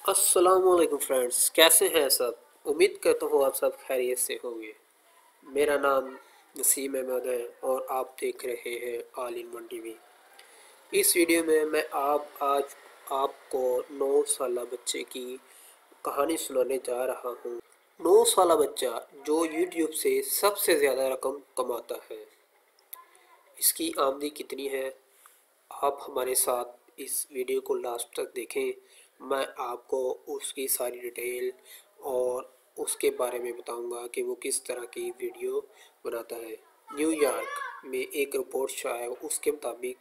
अस्सलामुअलैकुम फ्रेंड्स, कैसे हैं सब। उम्मीद करता हूँ आप सब खैरियत से होंगे। मेरा नाम नसीम अहमद है और आप देख रहे हैं ऑल इन वन टीवी। इस वीडियो में मैं आज आपको 9 साला बच्चे की कहानी सुनाने जा रहा हूँ। 9 साला बच्चा जो यूट्यूब से सबसे ज़्यादा रकम कमाता है। इसकी आमदनी कितनी है, आप हमारे साथ इस वीडियो को लास्ट तक देखें। मैं आपको उसकी सारी डिटेल और उसके बारे में बताऊंगा कि वो किस तरह की वीडियो बनाता है। न्यूयॉर्क में एक रिपोर्ट शाया उसके मुताबिक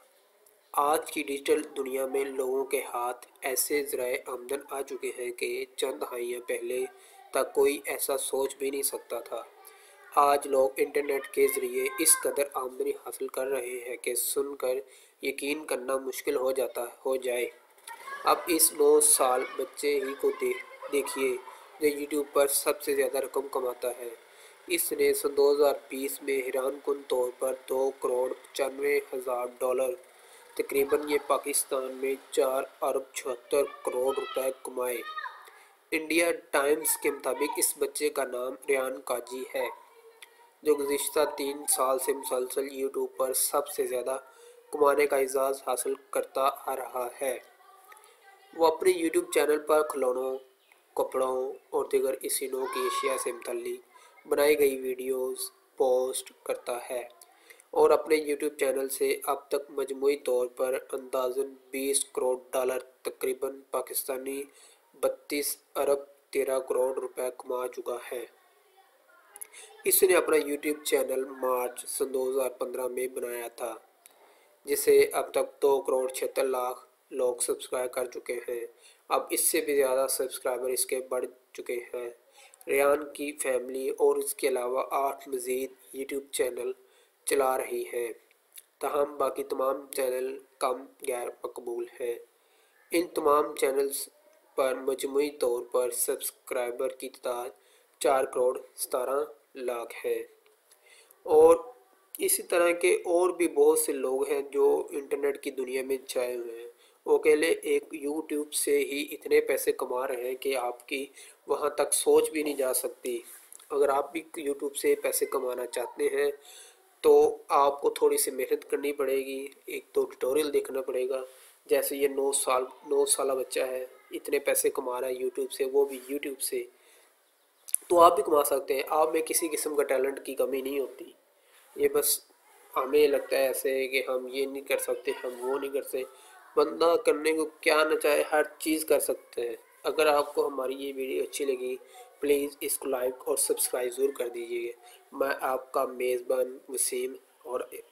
आज की डिजिटल दुनिया में लोगों के हाथ ऐसे ज़राए आमदन आ चुके हैं कि चंद दहाइयाँ पहले तक कोई ऐसा सोच भी नहीं सकता था। आज लोग इंटरनेट के ज़रिए इस कदर आमदनी हासिल कर रहे हैं कि सुनकर यकीन करना मुश्किल हो जाए। अब इस 9 साल बच्चे ही को देखिए जो यूट्यूब पर सबसे ज़्यादा रकम कमाता है। इसने सन 2020 में हैरानकुन तौर पर 2 करोड़ 95 हज़ार डॉलर, तकरीबन ये पाकिस्तान में 4 अरब 76 करोड़ रुपए कमाए। इंडिया टाइम्स के मुताबिक इस बच्चे का नाम रेयान काजी है, जो गुज़िश्ता 3 साल से मुसलसल यूट्यूब पर सबसे ज़्यादा कमाने का एजाज़ हासिल करता आ रहा है। वो अपने यूट्यूब चैनल पर खिलौनों, कपड़ों और दीगर इसी की अशिया से मुतल्लिक बनाई गई वीडियोस पोस्ट करता है और अपने यूट्यूब चैनल से अब तक मजमूई तौर पर अंदाज़न 20 करोड़ डॉलर, तकरीबन पाकिस्तानी 32 अरब 13 करोड़ रुपए कमा चुका है। इसने अपना यूट्यूब चैनल मार्च सन 2015 में बनाया था, जिसे अब तक 2 करोड़ 76 लाख लोग सब्सक्राइब कर चुके हैं। अब इससे भी ज़्यादा सब्सक्राइबर इसके बढ़ चुके हैं। रेयान की फैमिली और इसके अलावा 8 मज़ीद यूट्यूब चैनल चला रही है, तमाम बाकी तमाम चैनल कम गैर मकबूल हैं। इन तमाम चैनल्स पर मजमूई तौर पर सब्सक्राइबर की तादाद 4 करोड़ 17 लाख है और इसी तरह के और भी बहुत से लोग हैं जो इंटरनेट की दुनिया में छाए हुए हैं। वो अकेले एक यूट्यूब से ही इतने पैसे कमा रहे हैं कि आपकी वहाँ तक सोच भी नहीं जा सकती। अगर आप भी यूट्यूब से पैसे कमाना चाहते हैं तो आपको थोड़ी सी मेहनत करनी पड़ेगी, एक तो ट्यूटोरियल देखना पड़ेगा। जैसे ये 9 साला बच्चा है, इतने पैसे कमा रहा है यूट्यूब से, वो भी यूट्यूब से, तो आप भी कमा सकते हैं। आप में किसी किस्म का टैलेंट की कमी नहीं होती। ये बस हमें लगता है ऐसे कि हम ये नहीं कर सकते, हम वो नहीं कर सकते। बंदा करने को क्या न चाहे हर चीज़ कर सकते हैं। अगर आपको हमारी ये वीडियो अच्छी लगी, प्लीज़ इसको लाइक और सब्सक्राइब ज़रूर कर दीजिएगा। मैं आपका मेज़बान वसीम और